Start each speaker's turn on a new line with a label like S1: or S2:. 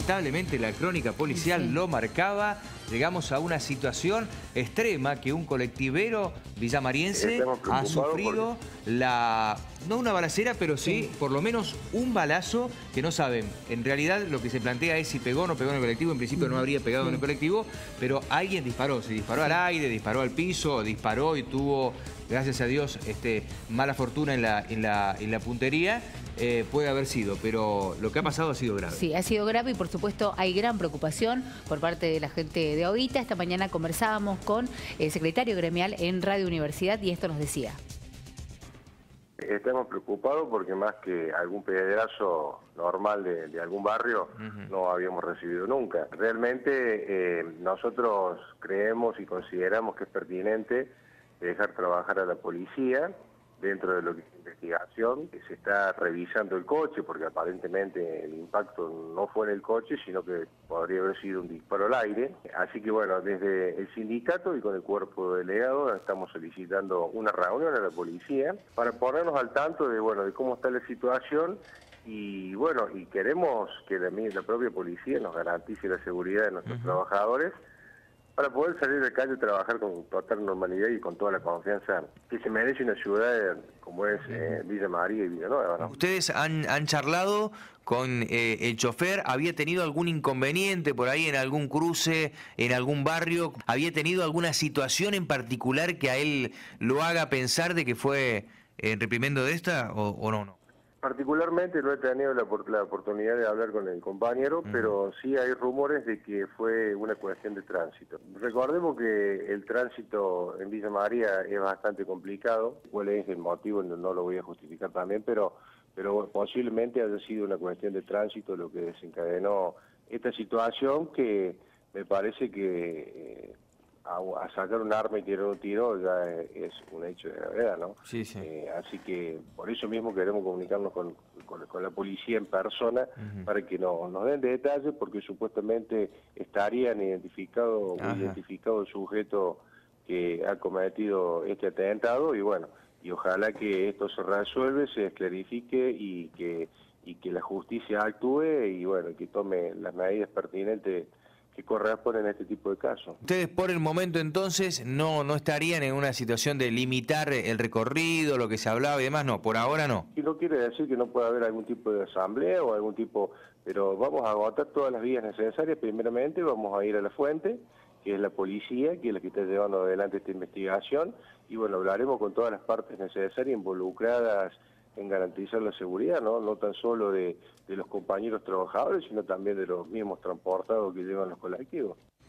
S1: lamentablemente la crónica policial lo marcaba. Llegamos a una situación extrema que un colectivero villamariense ha sufrido no una balacera, pero sí por lo menos un balazo que no saben. En realidad lo que se plantea es si pegó o no pegó en el colectivo. En principio no habría pegado en el colectivo, pero alguien disparó. Se disparó al aire, disparó al piso, disparó y tuvo, gracias a Dios, mala fortuna en la puntería. Puede haber sido, pero lo que ha pasado ha sido grave.
S2: Sí, ha sido grave y por supuesto hay gran preocupación por parte de la gente de Ovita. Esta mañana conversábamos con el secretario gremial en Radio Universidad y esto nos decía.
S3: Estamos preocupados porque más que algún piedrazo normal de algún barrio no habíamos recibido nunca. Realmente nosotros creemos y consideramos que es pertinente dejar trabajar a la policía dentro de lo que es investigación. Se está revisando el coche porque aparentemente el impacto no fue en el coche, sino que podría haber sido un disparo al aire. Así que bueno, desde el sindicato y con el cuerpo delegado estamos solicitando una reunión a la policía para ponernos al tanto de cómo está la situación y bueno, y queremos que la propia policía nos garantice la seguridad de nuestros trabajadores para poder salir de calle y trabajar con total normalidad y con toda la confianza que se merece una ciudad como es Villa María y Villanueva, ¿no?
S1: ¿Ustedes han charlado con el chofer? ¿Había tenido algún inconveniente por ahí en algún cruce, en algún barrio? ¿Había tenido alguna situación en particular que a él lo haga pensar de que fue en reprimendo de esta o no?
S3: Particularmente no he tenido la oportunidad de hablar con el compañero, pero sí hay rumores de que fue una cuestión de tránsito. Recordemos que el tránsito en Villa María es bastante complicado. ¿Cuál es el motivo? No lo voy a justificar también, pero posiblemente haya sido una cuestión de tránsito lo que desencadenó esta situación que me parece que a sacar un arma y tirar un tiro ya es un hecho de gravedad, ¿no?
S1: Sí, sí.
S3: Así que por eso mismo queremos comunicarnos con la policía en persona para que nos den detalles, porque supuestamente estarían identificado el sujeto que ha cometido este atentado y bueno, y ojalá que esto se resuelva, se esclarifique y que la justicia actúe y bueno, que tome las medidas pertinentes que corresponden a este tipo de casos.
S1: Ustedes por el momento entonces no estarían en una situación de limitar el recorrido, lo que se hablaba y demás, no, por ahora no.
S3: Y no quiere decir que no pueda haber algún tipo de asamblea o algún tipo, pero vamos a agotar todas las vías necesarias. Primeramente vamos a ir a la fuente, que es la policía, que es la que está llevando adelante esta investigación, y bueno, hablaremos con todas las partes necesarias involucradas en garantizar la seguridad, no tan solo de los compañeros trabajadores, sino también de los mismos transportados que llevan los colectivos.